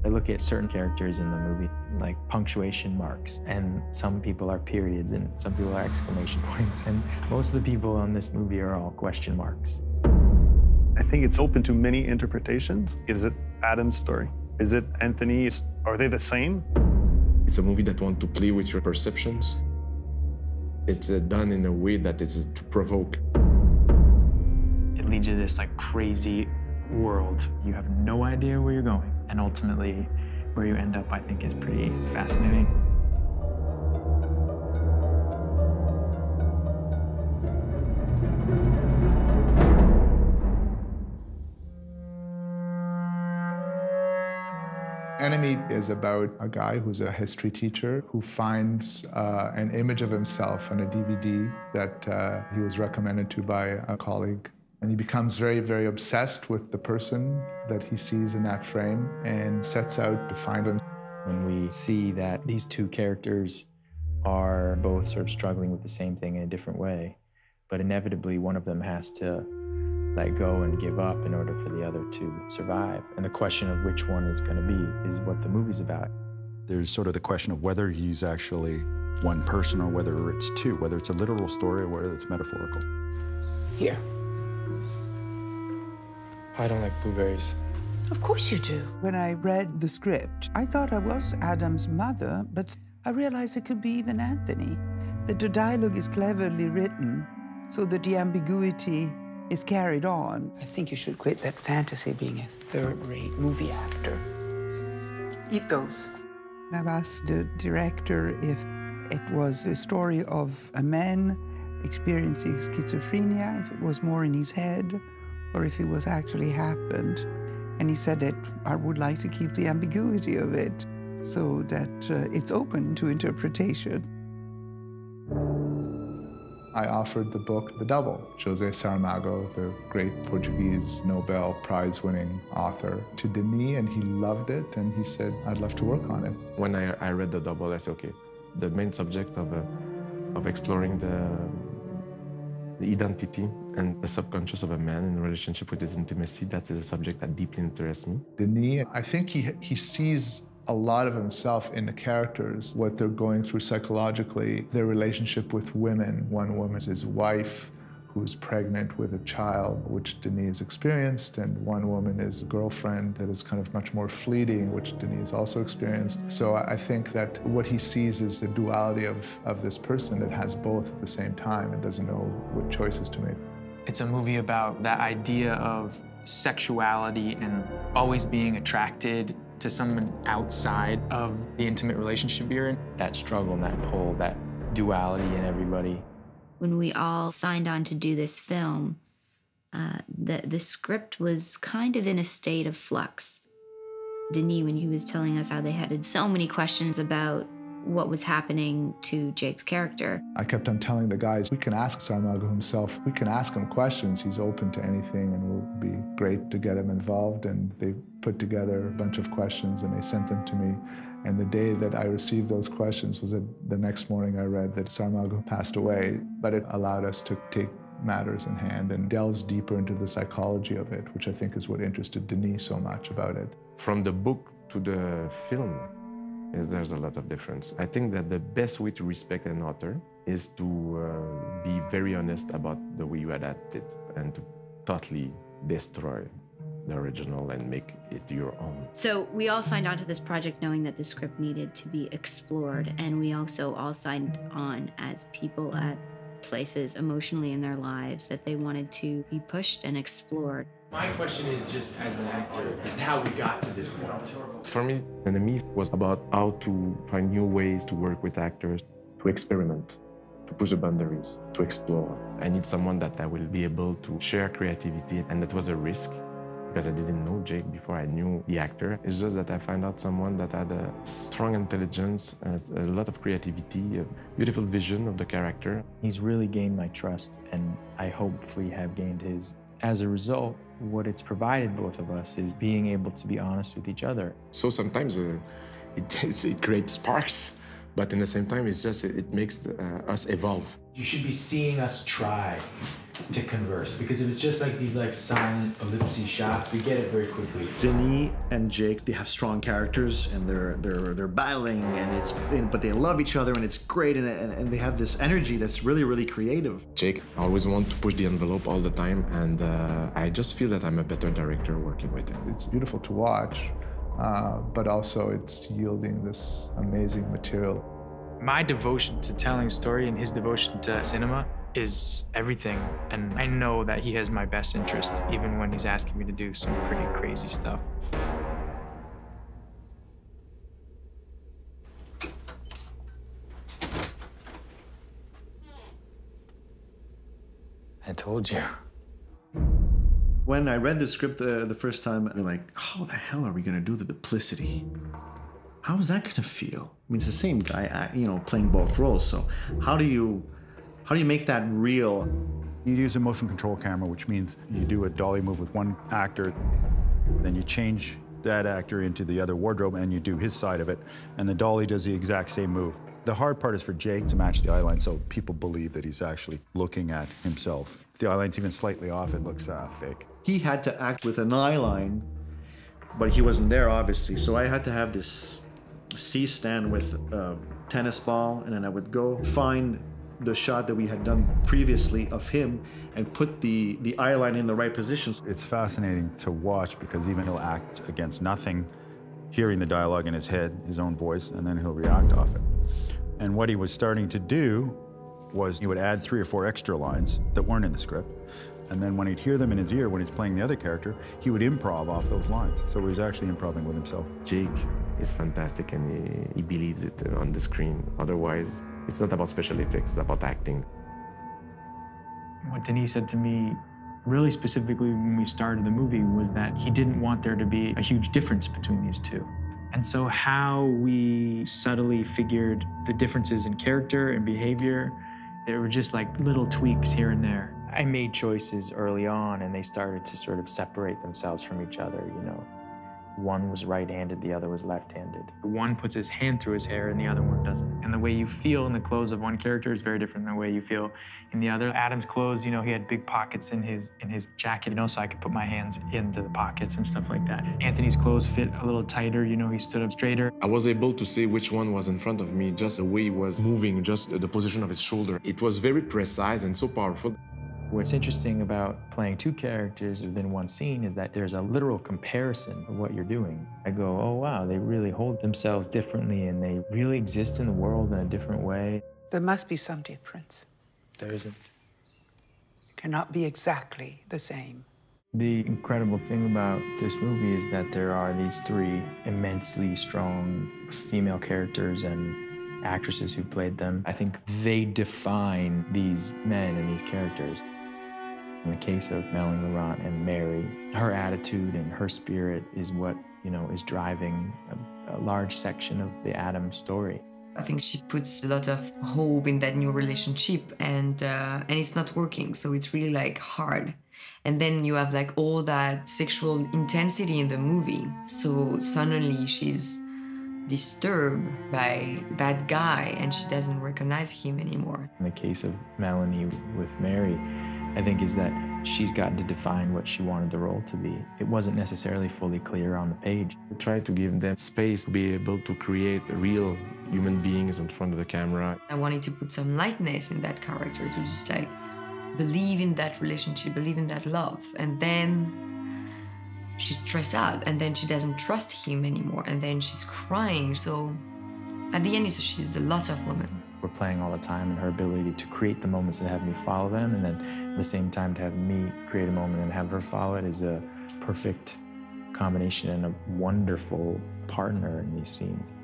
I look at certain characters in the movie, like punctuation marks, and some people are periods, and some people are exclamation points, and most of the people in this movie are all question marks. I think it's open to many interpretations. Is it Adam's story? Is it Anthony? Are they the same? It's a movie that wants to play with your perceptions. It's done in a way that is to provoke. It leads you to this like crazy world. You have no idea where you're going. And ultimately, where you end up, I think, is pretty fascinating. Enemy is about a guy who's a history teacher who finds an image of himself on a DVD that he was recommended to by a colleague. And he becomes very, very obsessed with the person that he sees in that frame and sets out to find him. When we see that these two characters are both sort of struggling with the same thing in a different way, but inevitably one of them has to let go and give up in order for the other to survive. And the question of which one is going to be is what the movie's about. There's sort of the question of whether he's actually one person or whether it's two, whether it's a literal story or whether it's metaphorical. Here. I don't like blueberries. Of course you do. When I read the script, I thought I was Adam's mother, but I realized it could be even Anthony. That the dialogue is cleverly written so that the ambiguity is carried on. I think you should quit that fantasy being a third-rate movie actor. Eat those. I've asked the director if it was a story of a man experiencing schizophrenia, if it was more in his head, or if it was actually happened. And he said that I would like to keep the ambiguity of it so that it's open to interpretation. I offered the book The Double, José Saramago, the great Portuguese Nobel Prize-winning author, to Denis, and he loved it, and he said, I'd love to work on it. When I read The Double, I said, okay, the main subject of exploring the identity and the subconscious of a man in relationship with his intimacy, that is a subject that deeply interests me. Denis, I think he sees a lot of himself in the characters, what they're going through psychologically, their relationship with women. One woman is his wife, who's pregnant with a child, which Denis experienced, and one woman is a girlfriend that is kind of much more fleeting, which Denis also experienced. So I think that what he sees is the duality of this person that has both at the same time and doesn't know what choices to make. It's a movie about that idea of sexuality and always being attracted to someone outside of the intimate relationship you're in. That struggle and that pull, that duality in everybody. When we all signed on to do this film, the script was kind of in a state of flux. Denis, when he was telling us how they had so many questions about what was happening to Jake's character. I kept on telling the guys, we can ask Saramago himself, we can ask him questions, he's open to anything and it will be great to get him involved. And they put together a bunch of questions and they sent them to me. And the day that I received those questions was the next morning I read that Saramago passed away, but it allowed us to take matters in hand and delves deeper into the psychology of it, which I think is what interested Denis so much about it. From the book to the film, there's a lot of difference. I think that the best way to respect an author is to be very honest about the way you adapt it and to totally destroy the original and make it your own. So we all signed on to this project knowing that the script needed to be explored, and we also all signed on as people at places emotionally in their lives that they wanted to be pushed and explored. My question is just as an actor, is how we got to this point. For me, Enemy was about how to find new ways to work with actors, to experiment, to push the boundaries, to explore. I need someone that I will be able to share creativity, and that was a risk because I didn't know Jake before I knew the actor. It's just that I found out someone that had a strong intelligence, a lot of creativity, a beautiful vision of the character. He's really gained my trust, and I hopefully have gained his. As a result, what it's provided both of us is being able to be honest with each other. So sometimes it creates sparks, But in the same time, it makes us evolve. You should be seeing us try to converse, because if it's just like these silent ellipsis shots, we get it very quickly. Denis and Jake, they have strong characters and they're battling, but they love each other, and it's great, and they have this energy that's really, really creative. Jake always wants to push the envelope all the time, and I just feel that I'm a better director working with him. It's beautiful to watch, but also it's yielding this amazing material. My devotion to telling a story and his devotion to cinema is everything, and I know that he has my best interest, even when he's asking me to do some pretty crazy stuff. I told you. When I read the script the first time, I'm like, how the hell are we gonna do the duplicity? How is that gonna feel? I mean, it's the same guy, playing both roles. So how do you make that real? You use a motion control camera, which means you do a dolly move with one actor, then you change that actor into the other wardrobe and you do his side of it, and the dolly does the exact same move. The hard part is for Jake to match the eye line so people believe that he's actually looking at himself. If the eye line's even slightly off, it looks fake. He had to act with an eye line, but he wasn't there, obviously. So I had to have this C-stand with a tennis ball, and then I would go find the shot that we had done previously of him and put the eye line in the right positions. It's fascinating to watch because even he'll act against nothing, hearing the dialogue in his head, his own voice, and then he'll react off it. And what he was starting to do was he would add 3 or 4 extra lines that weren't in the script. And then when he'd hear them in his ear when he's playing the other character, he would improv off those lines. So he was actually improvising with himself. Jake is fantastic, and he believes it on the screen. Otherwise, it's not about special effects, it's about acting. What Denis said to me really specifically when we started the movie was that he didn't want there to be a huge difference between these two. And so how we subtly figured the differences in character and behavior, there were just like little tweaks here and there. I made choices early on, and they started to sort of separate themselves from each other, One was right-handed, the other was left-handed. One puts his hand through his hair and the other one doesn't. And the way you feel in the clothes of one character is very different than the way you feel in the other. Adam's clothes, he had big pockets in his jacket, so I could put my hands into the pockets and stuff like that. Anthony's clothes fit a little tighter, he stood up straighter. I was able to see which one was in front of me, just the way he was moving, just the position of his shoulder. It was very precise and so powerful. What's interesting about playing 2 characters within one scene is that there's a literal comparison of what you're doing. I go, oh wow, they really hold themselves differently and they really exist in the world in a different way. There must be some difference. There isn't. It cannot be exactly the same. The incredible thing about this movie is that there are these 3 immensely strong female characters and actresses who played them. I think they define these men and these characters. In the case of Melanie Laurent and Mary, her attitude and her spirit is what, is driving a large section of the Adam story. I think she puts a lot of hope in that new relationship, and it's not working, so it's really hard. And then you have all that sexual intensity in the movie, so suddenly she's disturbed by that guy and she doesn't recognize him anymore. In the case of Melanie with Mary, I think is that she's gotten to define what she wanted the role to be. It wasn't necessarily fully clear on the page. We tried to give them space to be able to create real human beings in front of the camera. I wanted to put some lightness in that character, to just believe in that relationship, believe in that love. And then she's stressed out, and then she doesn't trust him anymore, and then she's crying. So at the end, she's a lot of woman. We're playing all the time, and her ability to create the moments that have me follow them, and then at the same time to have me create a moment and have her follow it is a perfect combination and a wonderful partner in these scenes.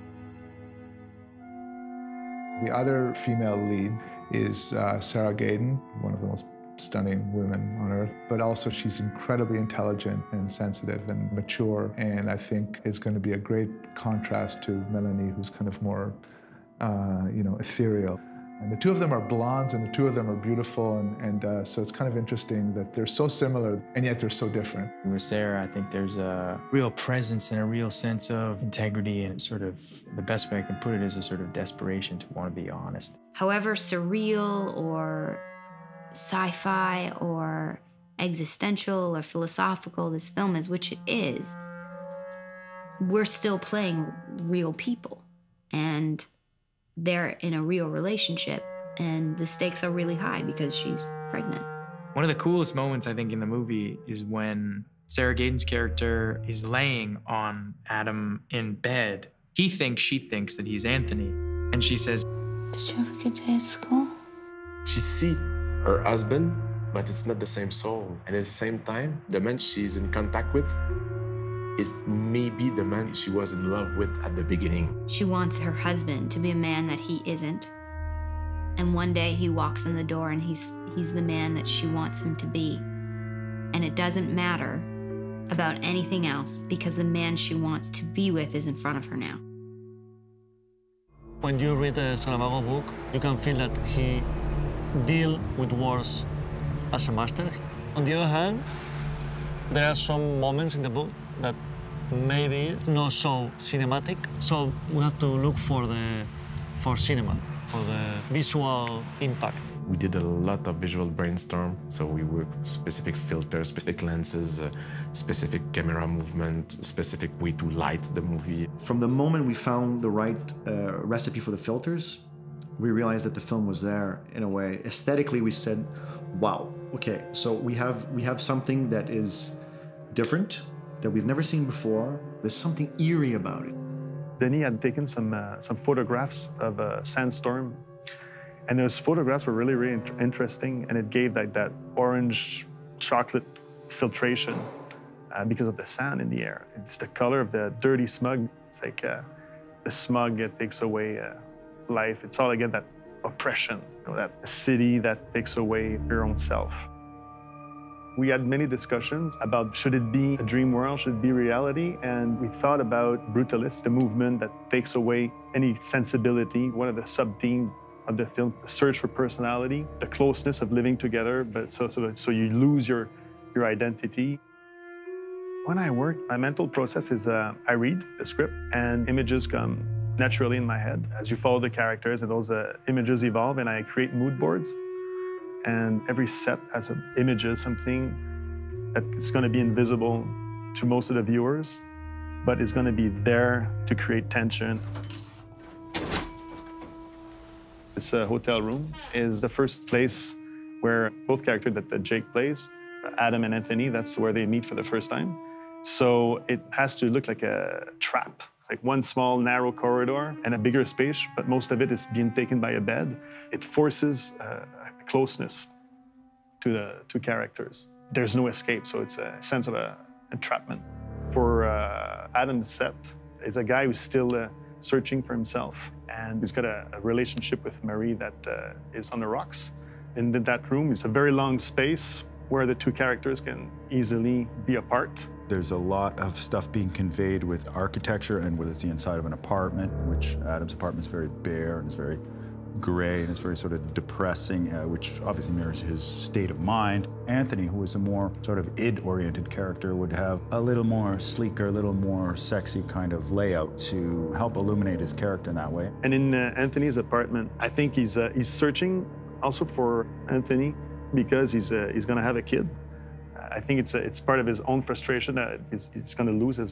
The other female lead is Sarah Gaden, one of the most stunning women on earth, but also she's incredibly intelligent and sensitive and mature, and I think is going to be a great contrast to Melanie, who's kind of more, ethereal. And the two of them are blondes, and the two of them are beautiful, and so it's kind of interesting that they're so similar, and yet they're so different. With Sarah, I think there's a real presence and a real sense of integrity, and sort of, the best way I can put it is a sort of desperation to want to be honest. However surreal or sci-fi or existential or philosophical this film is, which it is, we're still playing real people, and they're in a real relationship, and the stakes are really high because she's pregnant. One of the coolest moments, I think, in the movie is when Sarah Gaten's character is laying on Adam in bed. She thinks that he's Anthony, and she says, "Did you have a good day at school?" She see her husband, but it's not the same soul. And at the same time, the man she's in contact with is maybe the man she was in love with at the beginning. She wants her husband to be a man that he isn't. And one day he walks in the door and he's the man that she wants him to be. And it doesn't matter about anything else because the man she wants to be with is in front of her now. When you read the Saramago book, you can feel that he deals with words as a master. On the other hand, there are some moments in the book that maybe not so cinematic, so we have to look for cinema, for the visual impact. We did a lot of visual brainstorm, so we worked with specific filters, specific lenses, specific camera movement, specific way to light the movie. From the moment we found the right recipe for the filters, we realized that the film was there in a way. Aesthetically, we said, wow, okay, so we have something that is different, that we've never seen before. There's something eerie about it. Denis had taken some photographs of a sandstorm, and those photographs were really, really interesting, and it gave that orange chocolate filtration because of the sand in the air. It's the color of the dirty smog. It's like the smog takes away life. It's all again that oppression, that city that takes away your own self. We had many discussions about should it be a dream world, should it be reality, and we thought about Brutalist, the movement that takes away any sensibility. One of the sub-themes of the film, the search for personality, the closeness of living together, but so you lose your identity. When I work, my mental process is I read the script and images come naturally in my head. As you follow the characters and those images evolve, and I create mood boards. And every set has images, something that is going to be invisible to most of the viewers, but it's going to be there to create tension. This hotel room is the first place where both characters that Jake plays, Adam and Anthony, that's where they meet for the first time. So it has to look like a trap. It's like one small, narrow corridor and a bigger space, but most of it is being taken by a bed. It forces closeness to the two characters. There's no escape, so it's a sense of entrapment. For Adam's set, is a guy who's still searching for himself, and he's got a relationship with Marie that is on the rocks. In that room, it's a very long space where the two characters can easily be apart. There's a lot of stuff being conveyed with architecture and whether it's the inside of an apartment, which Adam's apartment is very bare and it's very gray and it's very sort of depressing, which obviously mirrors his state of mind. Anthony, who is a more sort of id-oriented character, would have a little more sleeker, a little more sexy kind of layout to help illuminate his character in that way. And in Anthony's apartment, I think he's searching also for Anthony because he's going to have a kid. I think it's part of his own frustration that he's going to lose his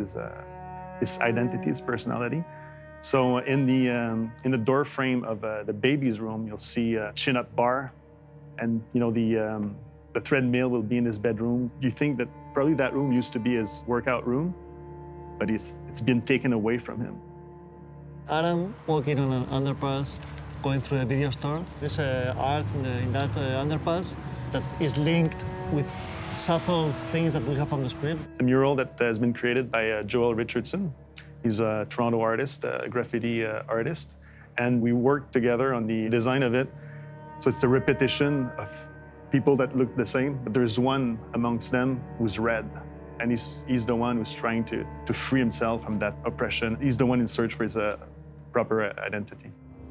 identity, his personality. So in the door frame of the baby's room, you'll see a chin-up bar, and the treadmill will be in his bedroom. You think that probably that room used to be his workout room, but it's been taken away from him. Adam walking on an underpass, going through the video store. There's art in that underpass that is linked with subtle things that we have on the screen. It's a mural that has been created by Joel Richardson. He's a Toronto artist, a graffiti artist, and we worked together on the design of it. So it's the repetition of people that look the same, but there's one amongst them who's red, and he's the one who's trying to free himself from that oppression. He's the one in search for his proper identity.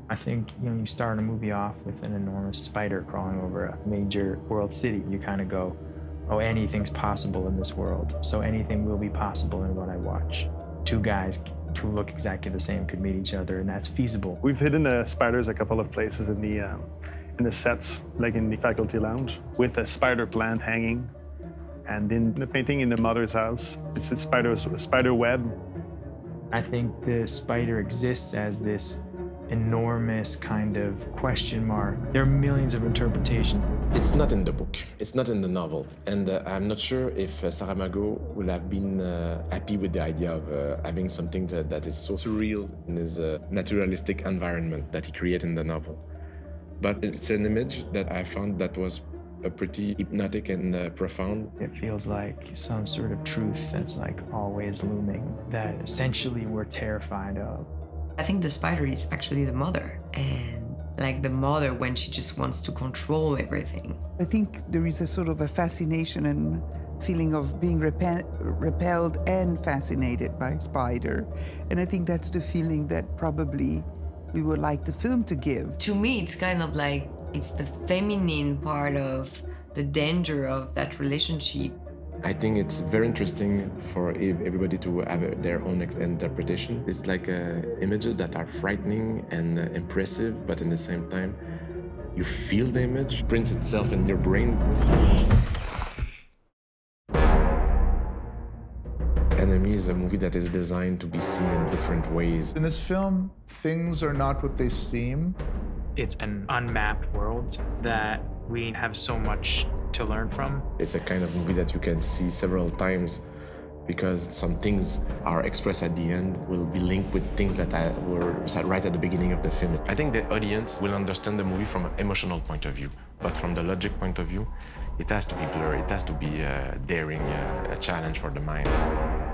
I think, you start a movie off with an enormous spider crawling over a major world city. You kind of go, oh, anything's possible in this world, so anything will be possible in what I watch. Two guys who look exactly the same could meet each other, and that's feasible. We've hidden the spiders a couple of places in the sets, like in the faculty lounge, with a spider plant hanging. And in the painting in the mother's house, it's a spider web. I think the spider exists as this enormous kind of question mark. There are millions of interpretations. It's not in the book, it's not in the novel, and I'm not sure if Saramago would have been happy with the idea of having something that is so surreal in his naturalistic environment that he created in the novel. But it's an image that I found that was pretty hypnotic and profound. It feels like some sort of truth that's like always looming, that essentially we're terrified of. I think the spider is actually the mother, and like the mother when she just wants to control everything. I think there is a sort of a fascination and feeling of being repelled and fascinated by spider. And I think that's the feeling that probably we would like the film to give. To me, it's kind of like, it's the feminine part of the danger of that relationship. I think it's very interesting for everybody to have their own interpretation. It's like images that are frightening and impressive, but at the same time, you feel the image, prints itself in your brain. Enemy is a movie that is designed to be seen in different ways. In this film, things are not what they seem. It's an unmapped world that we have so much to learn from. It's a kind of movie that you can see several times because some things are expressed at the end will be linked with things that were said right at the beginning of the film. I think the audience will understand the movie from an emotional point of view, but from the logic point of view, it has to be blurry, it has to be daring, a challenge for the mind.